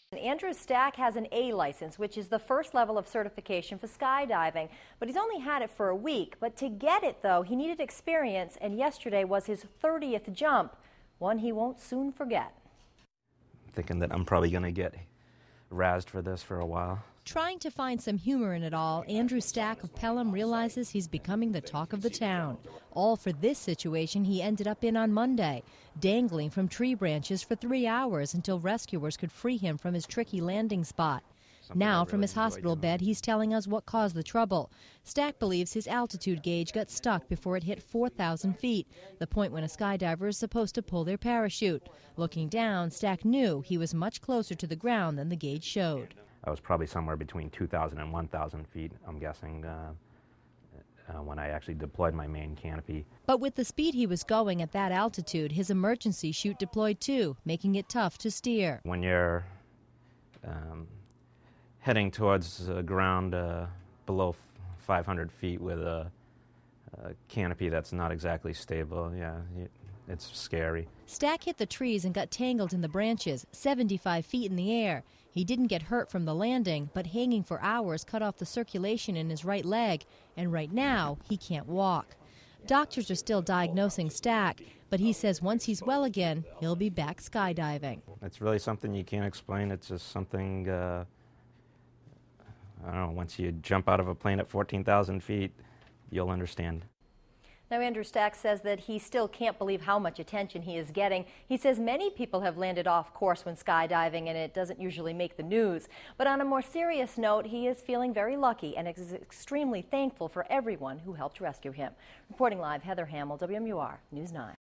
Andrew Stack has an A license, which is the first level of certification for skydiving, but he's only had it for a week. But to get it, though, he needed experience, and yesterday was his 30th jump, one he won't soon forget. I'm thinking that I'm probably going to get razzed for this for a while. Trying to find some humor in it all, Andrew Stack of Pelham realizes he's becoming the talk of the town. All for this situation he ended up in on Monday, dangling from tree branches for 3 hours until rescuers could free him from his tricky landing spot. Now, from his hospital bed, he's telling us what caused the trouble. Stack believes his altitude gauge got stuck before it hit 4,000 feet, the point when a skydiver is supposed to pull their parachute. Looking down, Stack knew he was much closer to the ground than the gauge showed. I was probably somewhere between 2,000 and 1,000 feet, I'm guessing, when I actually deployed my main canopy. But with the speed he was going at that altitude, his emergency chute deployed too, making it tough to steer. When you're heading towards the ground below 500 feet with a canopy that's not exactly stable, yeah, it's scary. Stack hit the trees and got tangled in the branches, 75 feet in the air. He didn't get hurt from the landing, but hanging for hours cut off the circulation in his right leg, and right now he can't walk. Doctors are still diagnosing Stack, but he says once he's well again, he'll be back skydiving. It's really something you can't explain. It's just something, I don't know, once you jump out of a plane at 14,000 feet, you'll understand. Now, Andrew Stack says that he still can't believe how much attention he is getting. He says many people have landed off course when skydiving, and it doesn't usually make the news. But on a more serious note, he is feeling very lucky and is extremely thankful for everyone who helped rescue him. Reporting live, Heather Hamill, WMUR News 9.